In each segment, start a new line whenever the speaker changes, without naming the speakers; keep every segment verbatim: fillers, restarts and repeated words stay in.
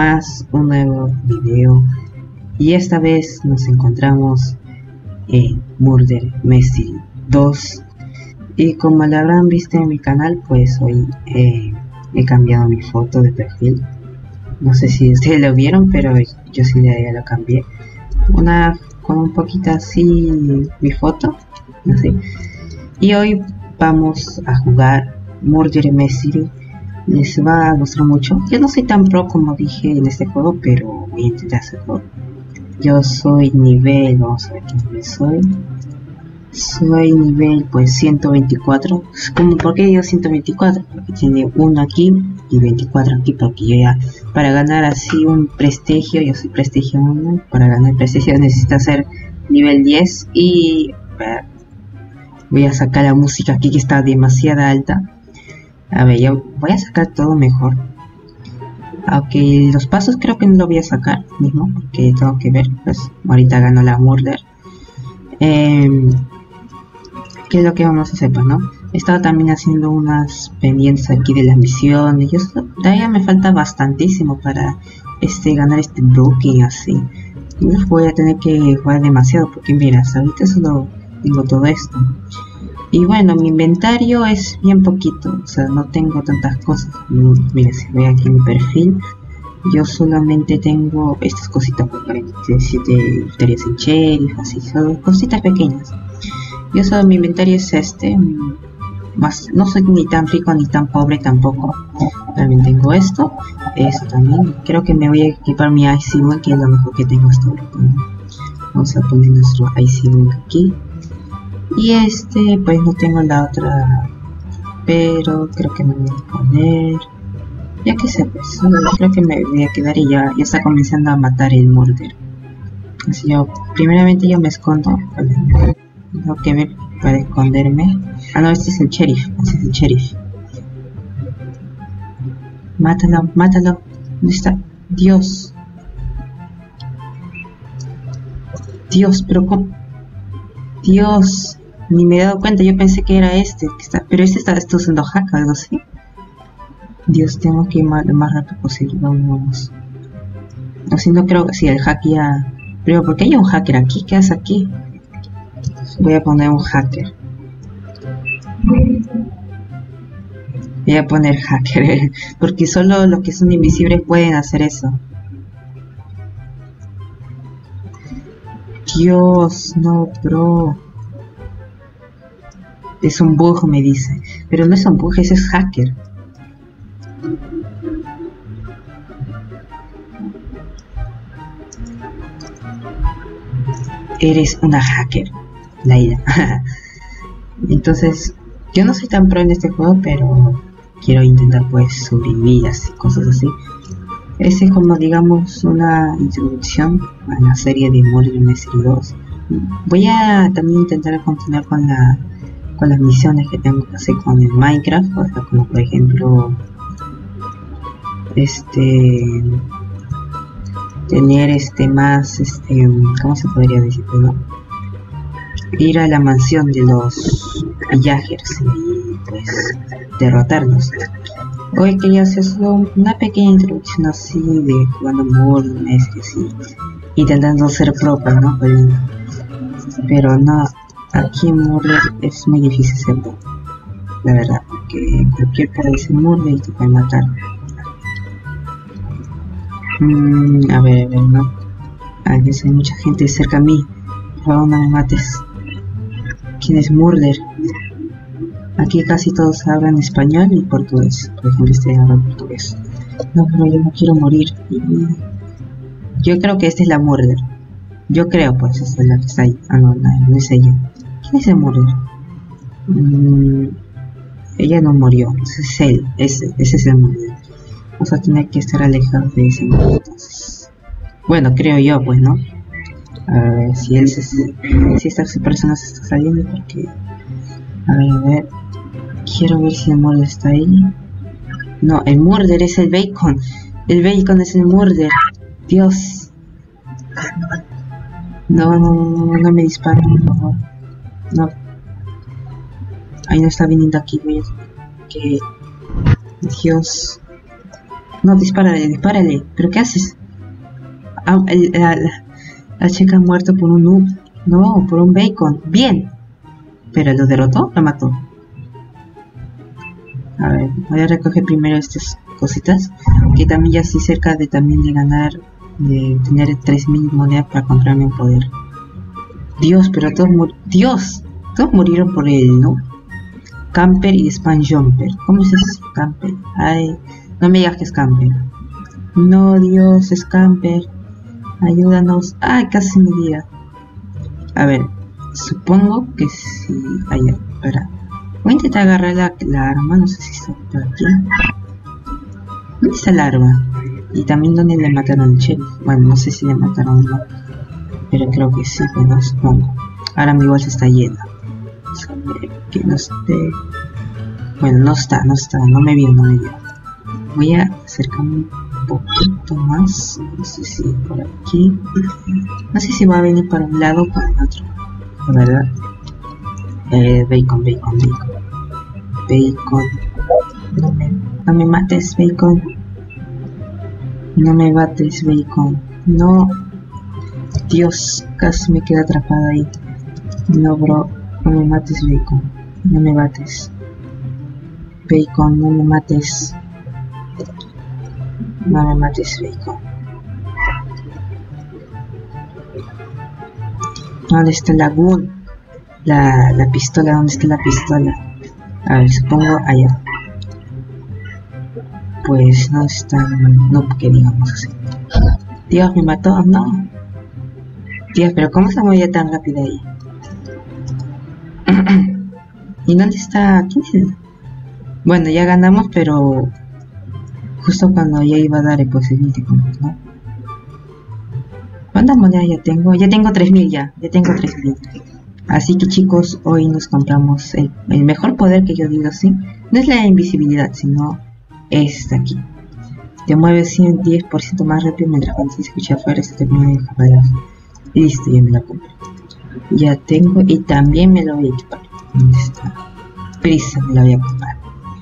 más un nuevo video, y esta vez nos encontramos en Murder Mystery dos. Y como lo habrán visto en mi canal, pues hoy eh, he cambiado mi foto de perfil. No sé si ustedes lo vieron, pero yo sí ya lo cambié. Una con un poquito así mi foto, así. Y hoy vamos a jugar Murder Mystery. Les va a gustar mucho. Yo no soy tan pro como dije en este juego, pero voy a intentar hacerlo. Yo soy nivel, vamos a ver qué nivel soy. Soy nivel pues ciento veinticuatro. ¿Cómo? ¿Por qué digo ciento veinticuatro? Porque tiene uno aquí y veinticuatro aquí, porque yo ya, para ganar así un prestigio, yo soy prestigio uno, para ganar prestigio necesito hacer nivel diez. Y para, voy a sacar la música aquí que está demasiado alta. A ver, yo voy a sacar todo mejor. Aunque los pasos creo que no lo voy a sacar mismo, porque tengo que ver, pues ahorita gano la Murder. Eh, ¿Qué es lo que vamos a hacer? Pues, ¿no? He estado también haciendo unas pendientes aquí de las misiones. Y eso, todavía me falta bastantísimo para este ganar este Brooklyn así. Uf, voy a tener que jugar demasiado, porque mira, ahorita solo tengo todo esto. Y bueno, mi inventario es bien poquito, o sea, no tengo tantas cosas. Mira, si voy aquí en mi perfil, yo solamente tengo estas cositas, siete victorias en sheriff, así, son cositas pequeñas. Yo solo mi inventario es este, más, no soy ni tan rico ni tan pobre tampoco. También tengo esto, esto también. Creo que me voy a equipar mi Icy Ball, que es lo mejor que tengo hasta ahora. Vamos a poner nuestro Icy Ball aquí. Y este, pues no tengo la otra, pero creo que me voy a poner, ya que sé, pues creo que me voy a quedar y ya, ya está comenzando a matar el Murder. Así yo, primeramente yo me escondo, tengo que ver para esconderme. Ah no, este es el sheriff, este es el sheriff. Mátalo, mátalo, ¿dónde está? Dios. Dios, pero ¿cómo? Dios. Ni me he dado cuenta, yo pensé que era este, que está, pero este está, está usando hack o algo así. Dios, tengo que ir más, lo más rápido posible, vamos, vamos. O si no creo que sí, el hack ya... Pero ¿por qué hay un hacker aquí? ¿Qué hace aquí? Voy a poner un hacker. Voy a poner hacker, porque solo los que son invisibles pueden hacer eso. Dios, no, bro. Es un bug, me dice. Pero no es un bug, ese es hacker. Eres una hacker, Laila. Entonces, yo no soy tan pro en este juego, pero quiero intentar pues sobrevivir así, cosas así. Ese es como digamos una introducción a la serie de Murder Mystery dos. Voy a también intentar continuar con la con las misiones que tengo que hacer con el Minecraft, o sea, como por ejemplo este tener este más este ¿cómo se podría decir? ¿No? Ir a la mansión de los villagers y pues derrotarlos. Hoy quería hacer solo una pequeña introducción así de jugando Murder Mystery, intentando ser propio, ¿no? Pero, pero no, aquí en Murder es muy difícil ser pro, la verdad, porque cualquier cara dice Murder y te puede matar. Mm, a ver, a ver, no. Ah, yo sé, hay mucha gente cerca a mí. Por favor, no me mates. ¿Quién es Murder? Aquí casi todos hablan español y portugués. Por ejemplo, este habla portugués. No, pero yo no quiero morir. Yo creo que esta es la Murder. Yo creo, pues, esta es la que está ahí. Ah, no, no, no es ella. ¿Quién es el Murder? Mm, ella no murió. Ese es él. Ese, ese es el Murder. Vamos a tener que estar alejados de ese Murder. Bueno, creo yo, pues, ¿no? A ver, si él se, si esta persona se está saliendo, porque... A ver, a ver... Quiero ver si el Murder está ahí. No, el Murder es el Bacon. El Bacon es el Murder. Dios. No, no, no, no me disparen, por favor. No. Ahí no está viniendo aquí, voy a... Que... Dios. No, dispárale, dispárale. ¿Pero qué haces? Ah, el, la, la, la chica ha muerto por un noob. No, por un bacon. Bien. ¿Pero lo derrotó? ¿Lo mató? A ver, voy a recoger primero estas cositas. Que también ya estoy cerca de también de ganar, de tener tres mil monedas para comprarme un poder. Dios, pero todos mur Dios, todos murieron por él, ¿no? Camper y Spam Jumper. ¿Cómo es eso? Camper. Ay, no me digas que es Camper. No, Dios, es Camper. Ayúdanos. Ay, casi me diga. A ver, supongo que sí. Ay, espera. Voy a intentar agarrar la, la arma. No sé si está por aquí. ¿Dónde está la arma? Y también dónde le mataron al sheriff. Bueno, no sé si le mataron o no. Pero creo que sí, bueno, supongo. Ahora mi bolsa está llena. Que no esté. Bueno, no está, no está, no me vio, no me vio. Voy a acercarme un poquito más. No sé si por aquí. No sé si va a venir para un lado o para el otro. La verdad. Eh, bacon, bacon, bacon. Bacon. No me, no me mates, bacon. No me mates, bacon. No. Dios, casi me quedé atrapada ahí. No, bro. No me mates, bacon. No me mates. Bacon, no me mates. No me mates, bacon. ¿Dónde está la gun? La, la pistola, ¿dónde está la pistola? A ver, supongo allá. Pues no está, no, que digamos así. Dios, me mató, no. Dios, pero ¿cómo se movía tan rápido ahí? ¿Y dónde está? ¿Quién es? Bueno, ya ganamos, pero justo cuando ya iba a dar el posibility, ¿no? ¿Cuántas monedas ya tengo? Ya tengo tres mil ya, ya tengo tres mil. Así que chicos, hoy nos compramos el, el mejor poder que yo digo así. No es la invisibilidad, sino esta aquí. Te mueve ciento diez por ciento más rápido mientras cuando se escucha afuera se termina de escapar. Listo, ya me la compré. Ya tengo y también me lo voy a equipar. ¿Dónde está? Prisa me la voy a equipar.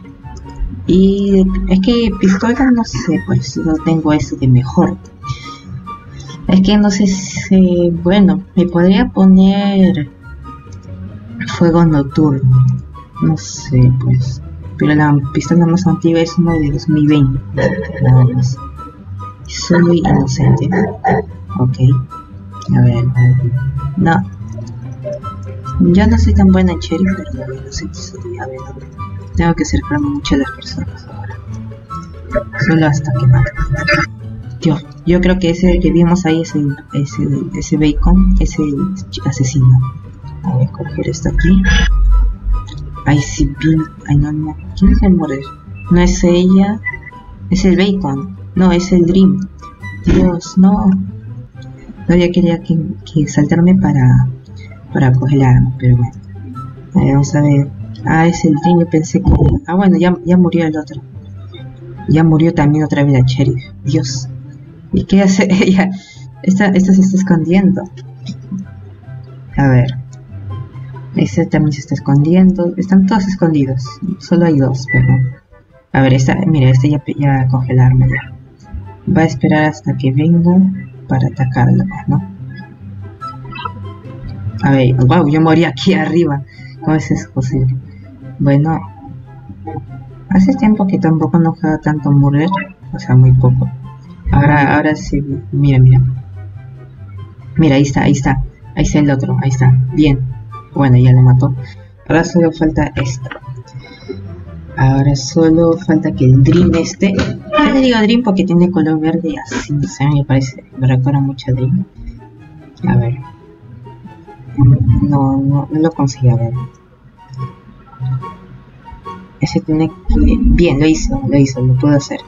Y es que pistola no sé, pues no tengo eso de mejor. Es que no sé si, bueno, me podría poner fuego nocturno. No sé, pues. Pero la pistola más antigua es una de dos mil veinte. Nada más. Soy inocente. Ok. A ver, a ver. No. Yo no soy tan buena en sheriff, pero no inocente soy. A ver. Tengo que acercarme mucho a las personas ahora. Solo hasta que mate. Dios, yo creo que ese que vimos ahí, ese, ese, ese bacon, ese asesino. A ver, coger esto aquí. Ay, sí, bien. Ay, no, no. ¿Quién es el morir? No es ella. Es el bacon. No, es el dream. Dios, no. No, ya quería que, que saltarme para, para coger el arma, pero bueno. A ver, vamos a ver. Ah, es el dream. Yo pensé que. Ah, bueno, ya, ya murió el otro. Ya murió también otra vez la sheriff. Dios. ¿Y qué hace ella? Esta, esta se está escondiendo. A ver. Este también se está escondiendo. Están todos escondidos. Solo hay dos, perdón. A ver, esta, mira, este ya, ya coge el arma ya. Va a esperar hasta que venga para atacarlo, ¿no? A ver, wow, yo morí aquí arriba. ¿Cómo es eso posible? Bueno, hace tiempo que tampoco no juega tanto Murder. O sea, muy poco. Ahora, ahora sí, mira, mira. Mira, ahí está, ahí está. Ahí está el otro, ahí está. Bien. Bueno, ya lo mató. Ahora solo falta esta. Ahora solo falta que el Dream este. Yo le digo Dream porque tiene color verde y así, no sé, me parece. Me recuerda mucho a Dream. A ver. No, no, no lo consigo, a ver. Ese tiene que... Bien, lo hizo, lo hizo, lo puedo hacer.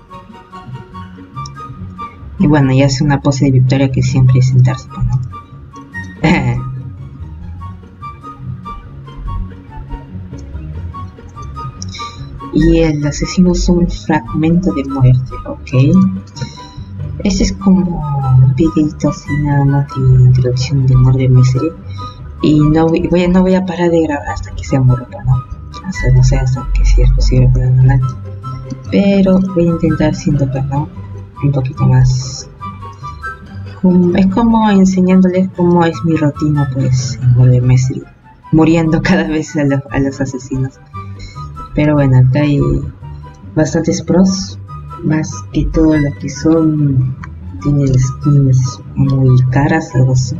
Y bueno, ya hace una pose de victoria que siempre es sentarse, ¿no? Y el asesino es un fragmento de muerte, ok. Este es como un videito así nada más de introducción de Murder Mystery. Y no voy, voy, no voy a parar de grabar hasta que sea muerto, ¿no? Hasta, no sé, hasta que sea posible para adelante. pero voy a intentar siendo perdón un poquito más. Es como enseñándoles cómo es mi rutina, pues, en Murder Mystery, muriendo cada vez a los, a los asesinos. Pero bueno, acá hay bastantes pros, más que todo lo que son, tienen skins muy caras, algo así.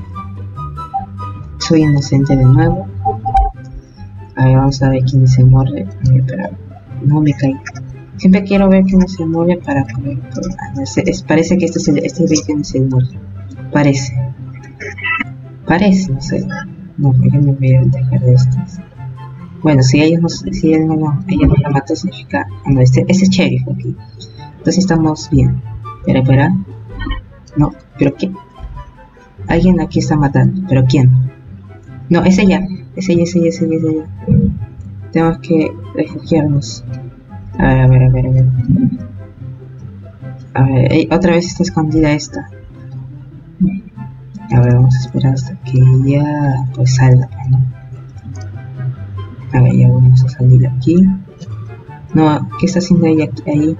Soy inocente de nuevo. A ver, vamos a ver quién se muere. Pero no me caigo. Siempre quiero ver quién se muere para poder. Ah, no, es, es, parece que este es el, este vídeo no se muere. Parece. Parece, no sé. No, yo me voy a dejar de estas. Bueno, si ellos no, si él no, no, ella no la mató, significa. No, este, ese es sheriff aquí. Entonces estamos bien. Espera, espera. No, pero ¿qué? Alguien aquí está matando, pero ¿quién? No, es ella. Es ella, es ella, es ella, es ella. Tenemos que refugiarnos. A ver, a ver, a ver, a ver. A ver, ey, otra vez está escondida esta. A ver, vamos a esperar hasta que ella pues salga, ¿no? A ver, ya vamos a salir de aquí. No, ¿qué está haciendo ella aquí, ahí?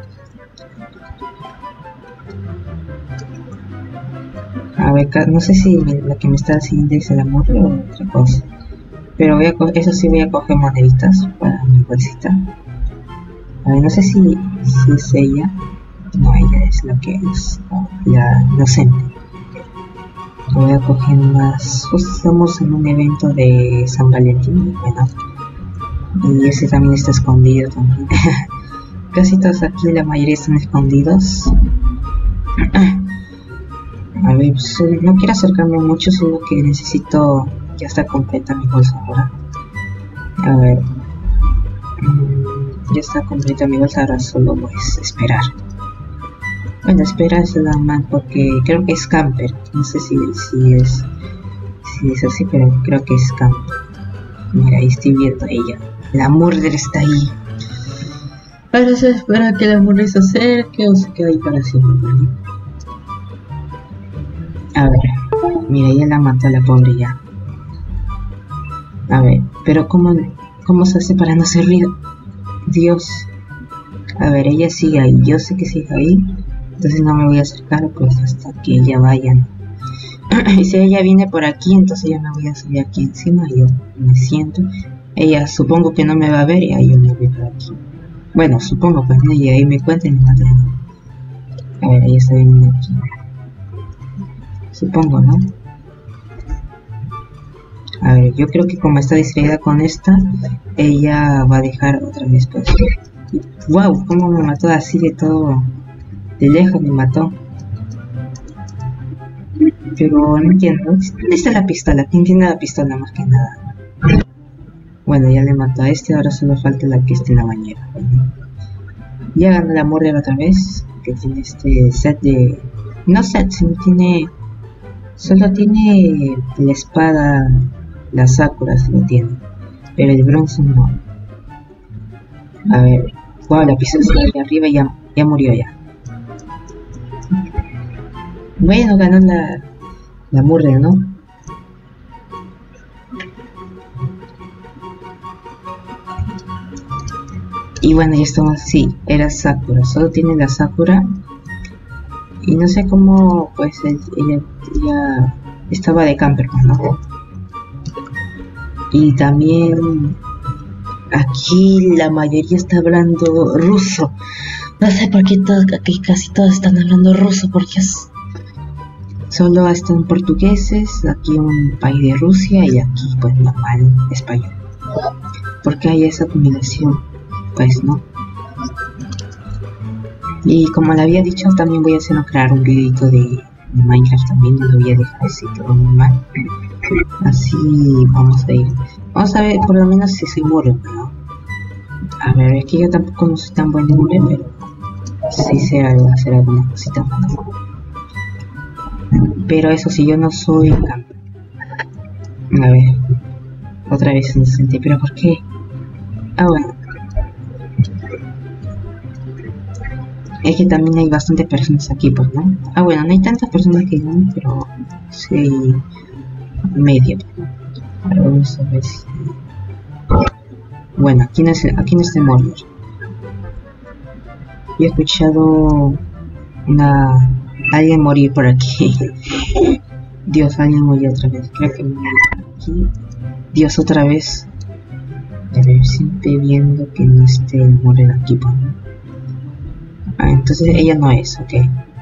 A ver, no sé si la que me está haciendo es el amor o otra cosa. Pero voy a coger, eso sí, voy a coger moneditas para mi bolsita. A ver, no sé si, si es ella. No, ella es la que es la inocente. Voy a coger más. Pues estamos en un evento de San Valentín. Bueno, y ese también está escondido también. Casi todos aquí, la mayoría están escondidos. A ver, pues, no quiero acercarme mucho, solo que necesito. Ya está completa mi bolsa ahora. A ver. Ya está completa mi bolsa, ahora solo pues esperar. Bueno, espera es la más porque creo que es camper. No sé si, si es si es así, pero creo que es camper. Mira, ahí estoy viendo a ella. La murder está ahí. Ahora se espera que la murder se acerque o se quede ahí para siempre, ¿vale? A ver, mira, ella la mató a la pobre ya. A ver, pero ¿cómo, cómo se hace para no hacer ruido? Dios. A ver, ella sigue ahí. Yo sé que sigue ahí. Entonces no me voy a acercar pues hasta que ella vaya. Y si ella viene por aquí, entonces yo me voy a subir aquí encima. Yo me siento. Ella supongo que no me va a ver y ahí yo me voy por aquí. Bueno, supongo pues no. Y ahí me cuenta y me mata. A ver, ella está viniendo aquí. Supongo, ¿no? A ver, yo creo que como está distraída con esta, ella va a dejar otra vez pues. Wow, cómo me mató así de todo, de lejos me mató. Pero no entiendo, ¿dónde está la pistola? ¿Quién tiene la pistola más que nada? Bueno, ya le mató a este, ahora solo falta la que esté en la bañera. Ya ganó la murder otra vez, que tiene este set de... No set, sino tiene... Solo tiene la espada, la Sakura se lo tiene, pero el Bronson no. A ver, wow, la pistola está ahí arriba y ya, ya murió ya. Bueno, ganó la, la murder, ¿no? Y bueno, ya estamos, sí, era Sakura, solo tiene la Sakura. Y no sé cómo, pues, él, ella, ella estaba de camper, ¿no? Y también aquí la mayoría está hablando ruso. No sé por qué todos, aquí casi todos están hablando ruso, porque es... Solo están portugueses, aquí un país de Rusia y aquí pues normal español. Porque hay esa combinación, pues no. Y como le había dicho, también voy a hacer crear un videito de, de Minecraft también, no lo voy a dejar así todo normal. Así vamos a ir. Vamos a ver por lo menos si soy muro, ¿no? A ver, es que yo tampoco no soy tan buen mure, pero sí sé hacer algunas cositas. Pero eso sí, yo no soy camper. A ver, otra vez me senté, pero ¿por qué? Ah, bueno. Es que también hay bastante personas aquí, pues, ¿no? Ah, bueno, no hay tantas personas que no, pero sí hay medio. Ahora vamos a ver si... Bueno, aquí no es, aquí no está Murder. he escuchado una alguien morir por aquí. Dios, alguien murió otra vez. Creo que me morí por aquí. Dios, otra vez. A ver, siempre viendo que no esté morir aquí, ¿no? Ah, entonces ella no es, ok.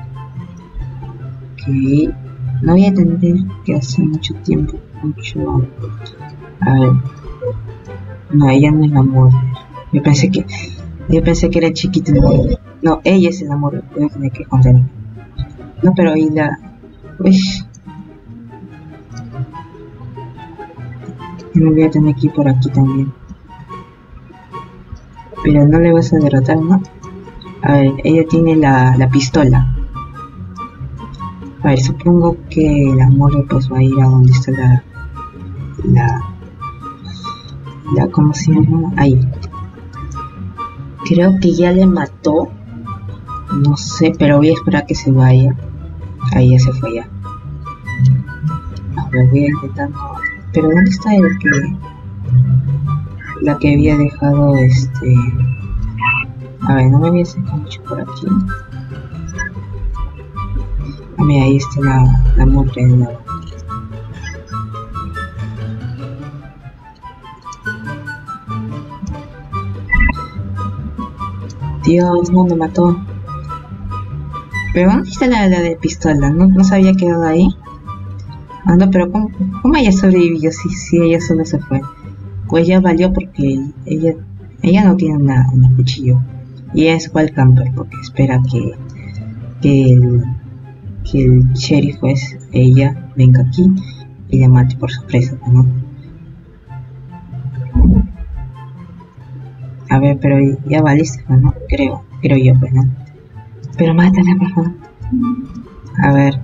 Ok. No voy a entender que hace mucho tiempo, mucho... A ver. No, ella no es la Murder. Yo pensé que... Yo pensé que era chiquita. No, ella es el amor. Voy a tener que contarme. No, pero ahí la... Uy. Yo me voy a tener que ir por aquí también. Pero no le vas a derrotar, ¿no? A ver, ella tiene la, la pistola. A ver, supongo que la Murder pues va a ir a donde está la... La... La... ¿Cómo se llama? Ahí. Creo que ya le mató. No sé, pero voy a esperar que se vaya. Ahí ya se fue ya. A ver, voy a intentar... Pero ¿dónde está el que... La que había dejado este... A ver, no me voy a acercar mucho por aquí. Ah, mira, ahí está la, la Murder de nuevo. Dios, no me mató. Pero ¿dónde está la, la de pistola? ¿No, no se había quedado ahí? Ah, no, pero ¿cómo, cómo ella sobrevivió? Sí, sí, ella solo se fue. Pues ya valió porque ella ella no tiene una, una cuchillo. Y ella es wild camper porque espera que, que, el, que el sheriff, pues, ella venga aquí y la mate por sorpresa, ¿no? A ver, pero ya valiste, ¿no? Creo, creo yo, pues, ¿no? Pero mátala, por favor. A ver.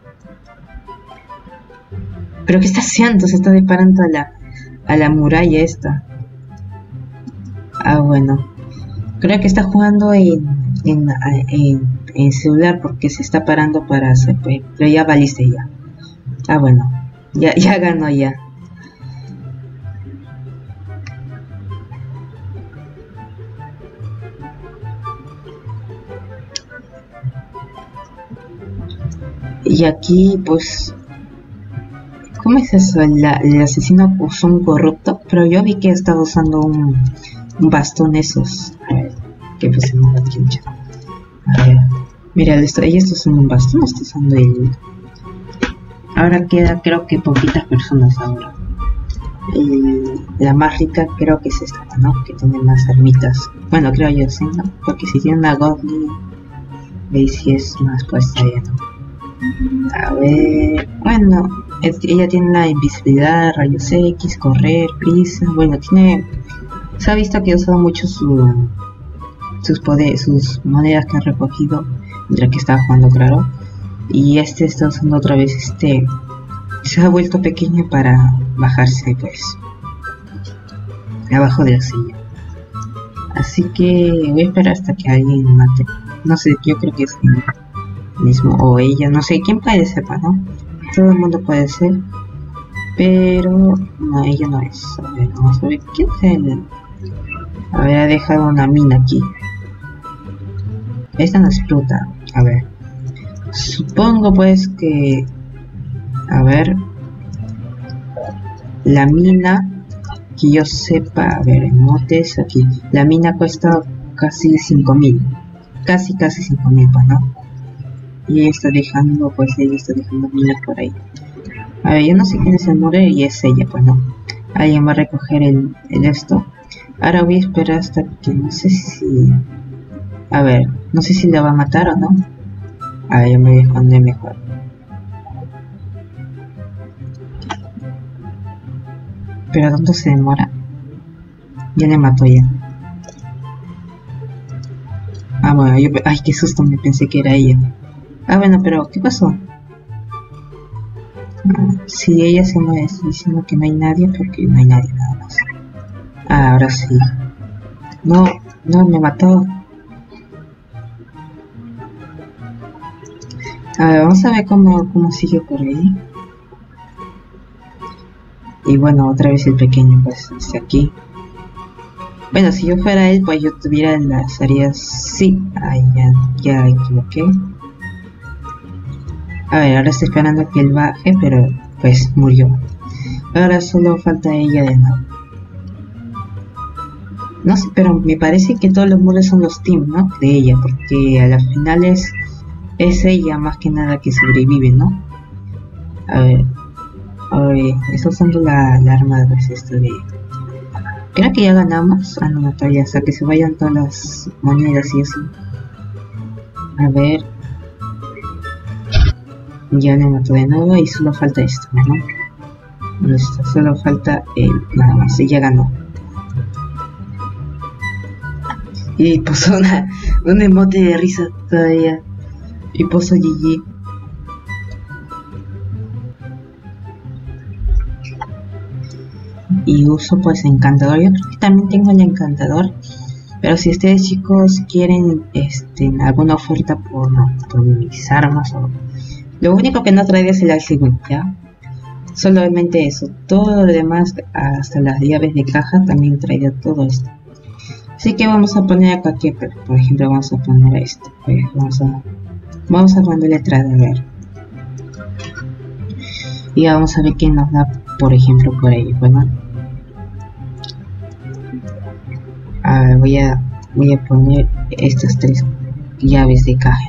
¿Pero qué está haciendo? Se está disparando a la, a la muralla esta. Ah, bueno. Creo que está jugando en, en, en, en celular porque se está parando para hacer, pues, pero ya valiste ya. Ah, bueno. Ya, ya ganó ya. Y aquí, pues... ¿Cómo es eso? La, el asesino usó un corrupto, pero yo vi que estaba usando un, un bastón esos. A ver, ¿qué pusimos aquí? A ver, mira, esto, ella está usando un bastón, está usando el... Ahora queda, creo que poquitas personas ahora. El, la más rica creo que es esta, ¿no? Que tiene más ermitas. Bueno, creo yo, sí, ¿no? Porque si tiene una Godly, veis si es más puesta ella, ¿no? A ver, bueno, ella tiene la invisibilidad, rayos X, correr, prisa. Bueno, tiene... Se ha visto que ha usado mucho su, sus poderes, sus monedas que ha recogido mientras que estaba jugando, claro. Y este está usando otra vez este... Se ha vuelto pequeño para bajarse, pues, abajo de la silla. Así que voy a esperar hasta que alguien mate. No sé, yo creo que es él mismo o ella, no sé quién puede ser, ¿no? Todo el mundo puede ser, pero no, ella no es. A ver, vamos a ver quién es él. A ver, ha dejado una mina aquí. Esta no explota. A ver, supongo pues que, a ver, la mina que yo sepa, a ver, en motes aquí, la mina cuesta casi cinco mil, casi casi cinco mil, pues, ¿no? Y ella está dejando, pues ella está dejando minas por ahí. A ver, yo no sé quién es el Murder y es ella, pues, ¿no? Alguien va a recoger el, el esto. Ahora voy a esperar hasta que no sé si... A ver, no sé si la va a matar o no. A ver, yo me voy a esconder mejor. Pero ¿dónde se demora? Ya le mató ya. Ah, bueno, yo... Ay, qué susto, me pensé que era ella. Ah, bueno, pero ¿qué pasó? Ah, si ella se mueve diciendo que no hay nadie, porque no hay nadie nada más. Ah, ahora sí. No, no, me mató. A ver, vamos a ver cómo, cómo sigue por ahí. Y bueno, otra vez el pequeño, pues, está aquí. Bueno, si yo fuera él, pues yo tuviera las áreas... Sí, ay, ya, ya equivoqué. A ver, ahora estoy esperando a que él baje, pero pues murió. Ahora solo falta ella de nuevo. No sé, pero me parece que todos los muros son los team, ¿no? De ella, porque a las finales es ella más que nada que sobrevive, ¿no? A ver, a ver, está usando la, la arma de esto de... Creo que ya ganamos. Ah, no, no, todavía, hasta que se vayan todas las monedas y eso. A ver. Ya le mató de nuevo y solo falta esto, ¿no? Listo, solo falta él, nada más, y ya ganó. Y puso una, un emote de risa todavía. Y puso G G. Y uso pues encantador. Yo creo que también tengo el encantador. Pero si ustedes chicos quieren este, alguna oferta por, no, por mis armas o... Lo único que no traigo es el Alcigún, ¿ya? Solamente eso. Todo lo demás, hasta las llaves de caja, también traigo todo esto. Así que vamos a poner acá que, por ejemplo, vamos a poner esto. Pues vamos a vamos a poner letra de ver. Y vamos a ver qué nos da, por ejemplo, por ello. Bueno, a ver, voy a voy a poner estas tres llaves de caja.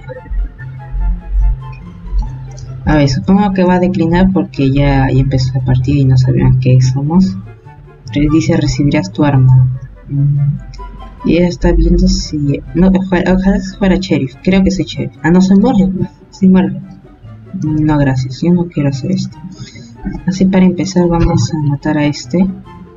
A ver, supongo que va a declinar porque ya, ya empezó la partida y no sabemos qué somos. Dice recibirás tu arma. Mm. Y ella está viendo si... No, ojalá, ojalá fuera sheriff. Creo que soy sheriff. Ah, no, soy Morgan. Soy Morgan. No, gracias. Yo no quiero hacer esto. Así para empezar vamos a matar a este.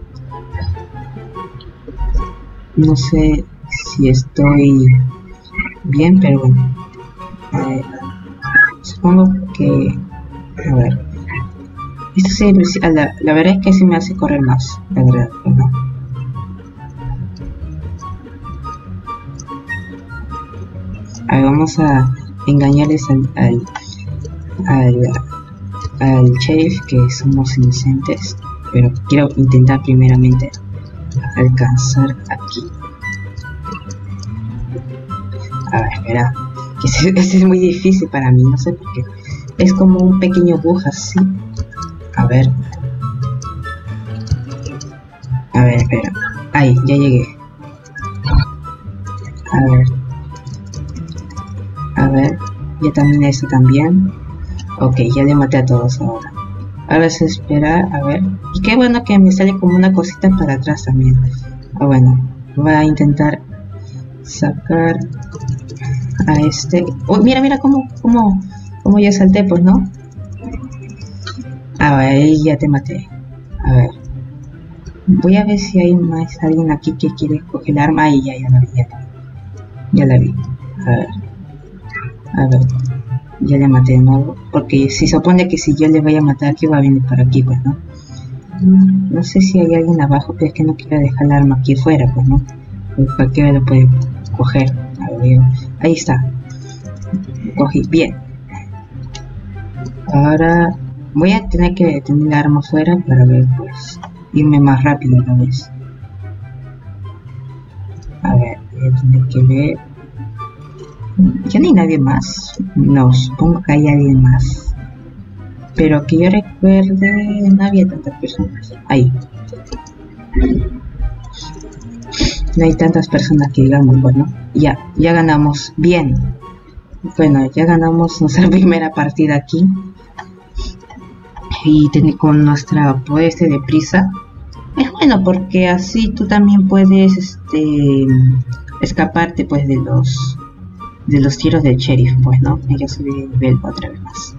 No sé si estoy bien, pero bueno. A ver. Supongo que... A ver. Esto sí, la, la verdad es que sí me hace correr más. La verdad, ¿no? A ver, vamos a engañarles al, al, al, al sheriff que somos inocentes, pero quiero intentar primeramente alcanzar aquí. A ver, espera, que este, este es muy difícil para mí, no sé por qué. Es como un pequeño bug así. A ver. A ver, espera. Ahí, ya llegué. A ver. A ver, ya también esto también. Ok, ya le maté a todos ahora. Ahora es esperar, a ver. Y qué bueno que me sale como una cosita para atrás también. Ah, bueno, voy a intentar sacar a este. Oh, mira, mira cómo, cómo, cómo ya salté, pues, ¿no? A ver, ahí ya te maté. A ver. Voy a ver si hay más alguien aquí que quiere coger el arma. Y ya, ya la vi, ya la vi. Ya la vi. A ver. A ver, ya le maté de nuevo, porque se supone que si yo le voy a matar aquí va a venir para aquí, pues, ¿no? No sé si hay alguien abajo, pero es que no quiero dejar el arma aquí fuera, pues, ¿no? Pues cualquiera lo puede coger. A ver, ahí está. Cogí, bien. Ahora voy a tener que tener el arma fuera para ver, pues, irme más rápido otra vez. A ver, voy a tener que ver. Ya no hay nadie más. No, supongo que hay alguien más. Pero que yo recuerde, no había tantas personas. Ahí. No hay tantas personas que digamos, bueno, ya, ya ganamos. Bien. Bueno, ya ganamos nuestra primera partida aquí. Y con nuestra puesta de prisa. Es bueno porque así tú también puedes este escaparte pues de los de los tiros del sheriff, pues, ¿no? Ya subí de nivel otra vez más.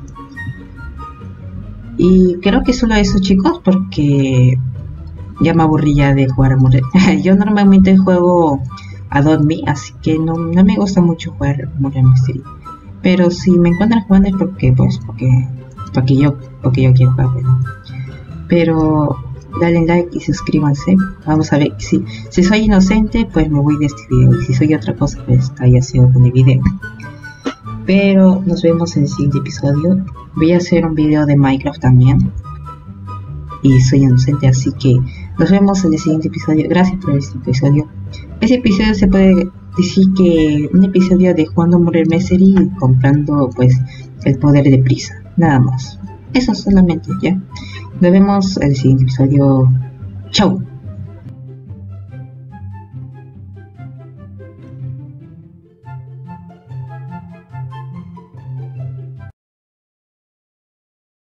Y creo que solo eso, chicos, porque ya me aburrí ya de jugar a Murder. Yo normalmente juego a Dotme, así que no, no me gusta mucho jugar Murder Mystery. Pero si me encuentran jugando es porque, pues, porque, porque yo, porque yo quiero jugar, bueno. Pero dale like y suscríbanse. Vamos a ver si, si soy inocente, pues me voy de este video. Y si soy otra cosa, pues haya sido con el video. Pero nos vemos en el siguiente episodio. Voy a hacer un video de Minecraft también. Y soy inocente, así que Nos vemos en el siguiente episodio. Gracias por este episodio. Este episodio se puede decir que un episodio de Jugando Murder Mystery y comprando pues el poder de prisa. Nada más. Eso solamente, ¿ya? Nos vemos en el siguiente episodio. Chau.